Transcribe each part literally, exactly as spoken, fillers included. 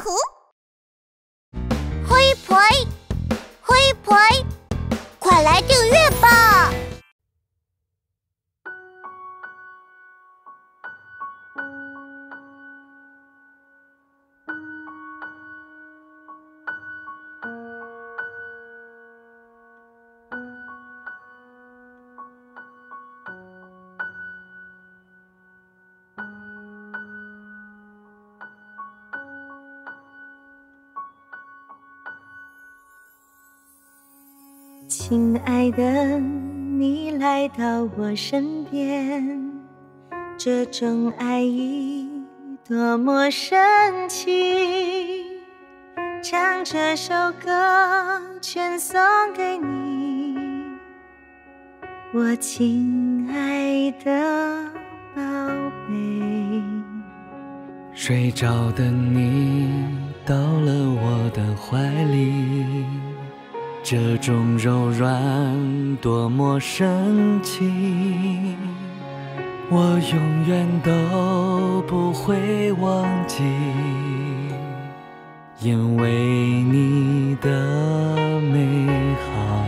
湖，嘿呸，嘿呸，快来订阅吧！ 亲爱的，你来到我身边，这种爱意多么神奇。将这首歌全送给你，我亲爱的宝贝。 睡着的你到了我的怀里，这种柔软多么神奇，我永远都不会忘记，因为你的美好，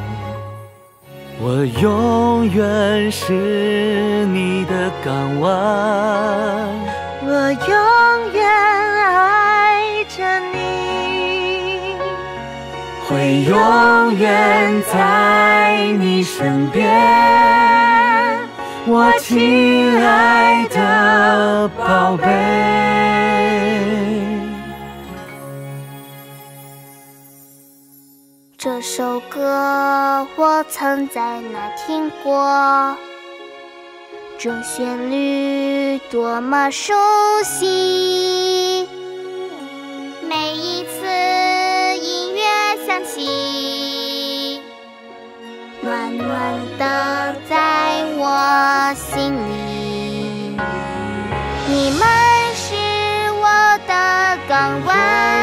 我永远是你的港湾， 我永远爱着你， 会永远在你身边，我亲爱的宝贝。 这首歌我曾在哪听过，这旋律多么熟悉，每一次音乐响起，暖暖的在我心里。你们是我的港湾，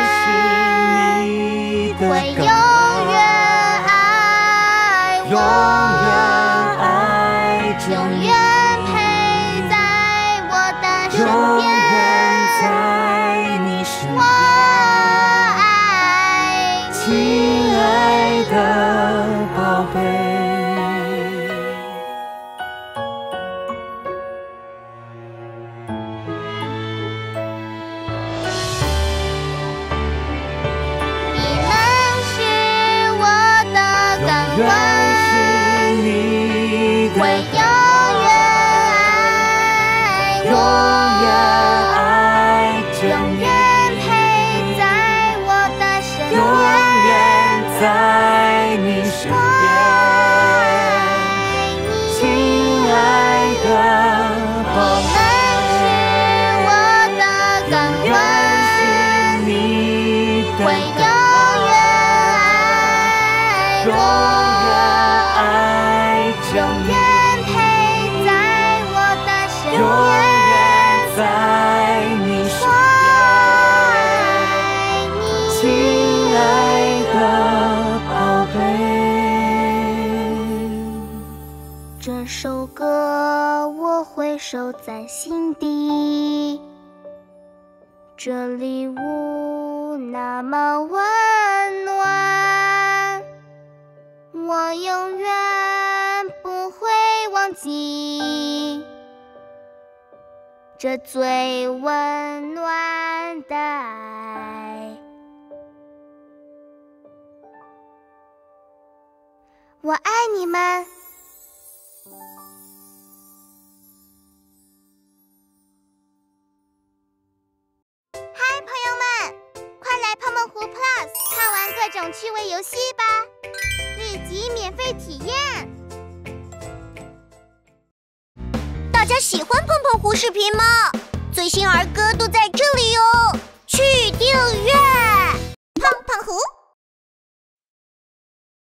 会永远爱我， 永远爱着永你， 远陪在我的身永边。 远在你身我边， 爱亲你， 爱的宝贝。 你们是我的港永远湾， 是你的会永远爱永远我， 爱着永你， 远陪在我的身永边。 远在你身我边， 爱你， 亲爱的宝你们是我的港贝，永远湾， 是你的会永远爱永我， 远爱着永你， 远陪在我的身永边。 远在你身我边， 爱你， 亲爱的宝贝。 这首歌我会收在心底，这礼物那么温暖，我永远不会忘记这最温暖的爱。我爱你们。嗨，朋友们，快来胖胖湖 Plus 看玩各种趣味游戏吧，立即免费体验。大家喜欢胖胖湖视频吗？最新儿歌都在这里哦，去订阅胖胖湖。